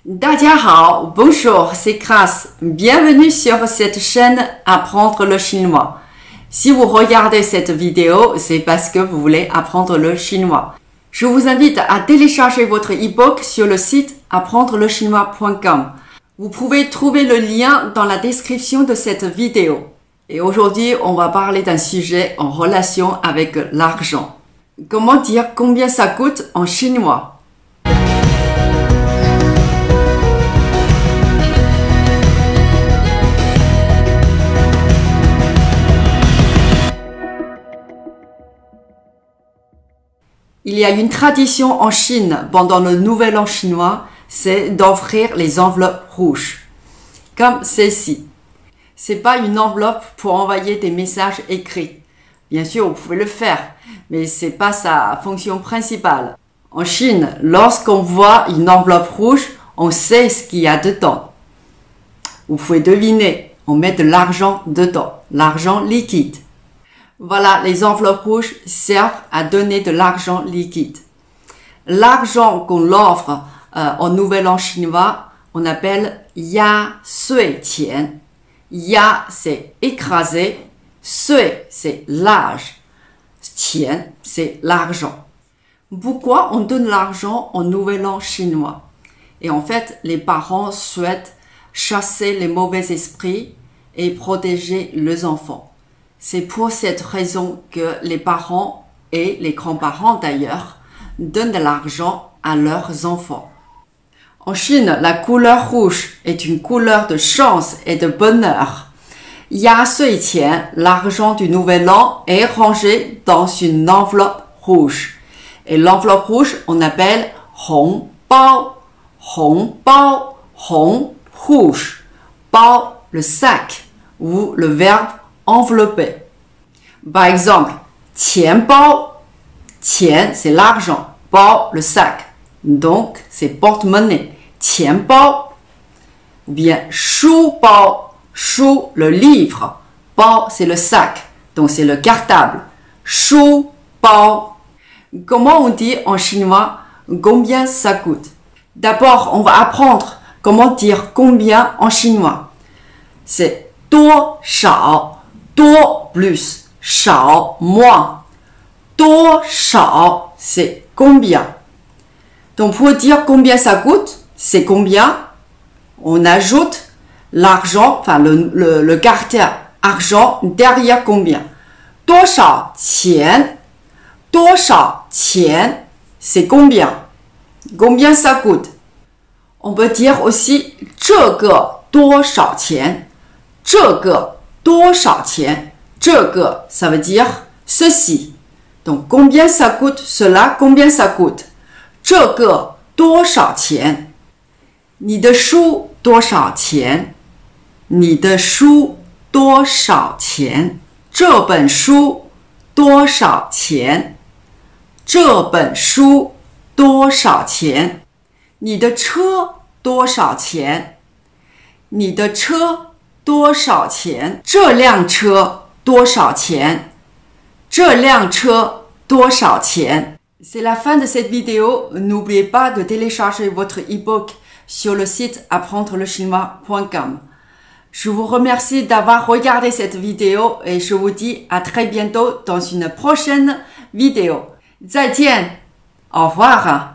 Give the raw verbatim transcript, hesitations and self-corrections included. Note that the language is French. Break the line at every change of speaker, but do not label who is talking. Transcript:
大家好, bonjour, c'est Cras. Bienvenue sur cette chaîne Apprendre le chinois. Si vous regardez cette vidéo, c'est parce que vous voulez apprendre le chinois. Je vous invite à télécharger votre e-book sur le site apprendre le chinois point com. Vous pouvez trouver le lien dans la description de cette vidéo. Et aujourd'hui, on va parler d'un sujet en relation avec l'argent. Comment dire combien ça coûte en chinois? Il y a une tradition en Chine pendant le Nouvel An chinois, c'est d'offrir les enveloppes rouges, comme celle-ci. C'est pas une enveloppe pour envoyer des messages écrits. Bien sûr, vous pouvez le faire, mais c'est pas sa fonction principale. En Chine, lorsqu'on voit une enveloppe rouge, on sait ce qu'il y a dedans. Vous pouvez deviner, on met de l'argent dedans, l'argent liquide. Voilà, les enveloppes rouges servent à donner de l'argent liquide. L'argent qu'on offre euh, au Nouvel An chinois, on appelle ya sui qian. Ya, c'est écrasé. Sui, c'est l'âge. Qian, c'est l'argent. Pourquoi on donne l'argent au Nouvel An chinois? Et en fait, les parents souhaitent chasser les mauvais esprits et protéger les enfants. C'est pour cette raison que les parents et les grands-parents d'ailleurs donnent de l'argent à leurs enfants. En Chine, la couleur rouge est une couleur de chance et de bonheur. Ya sui qian, l'argent du Nouvel An, est rangé dans une enveloppe rouge. Et l'enveloppe rouge, on appelle hong bao. Hong bao, hong, rouge. Bao, le sac, ou le verbe enveloppé. Par exemple, qian bao, qian c'est l'argent, bao le sac, donc c'est porte-monnaie, qian bao. Ou bien shu bao, shu le livre, bao c'est le sac, donc c'est le cartable, shu bao. Comment on dit en chinois combien ça coûte? D'abord, on va apprendre comment dire combien en chinois. C'est duo shao. Duo plus, shao moins. Duo shao, c'est combien. Donc pour dire combien ça coûte, c'est combien. On ajoute l'argent, enfin le, le, le caractère argent derrière combien. Duo shao qian. Duo shao qian, c'est combien. Combien ça coûte. On peut dire aussi 这个多少钱. 这个多少钱? 这个, ça veut dire ceci. Donc, combien ça coûte cela? Combien ça coûte? 这个多少钱? 你的书多少钱? 你的书多少钱? 这本书多少钱? 这本书多少钱? 你的车多少钱? 你的车多少钱? 这辆车多少钱? 这辆车多少钱? C'est la fin de cette vidéo. N'oubliez pas de télécharger votre e-book sur le site apprendre le chinois point com. Je vous remercie d'avoir regardé cette vidéo et je vous dis à très bientôt dans une prochaine vidéo. 再见, au revoir.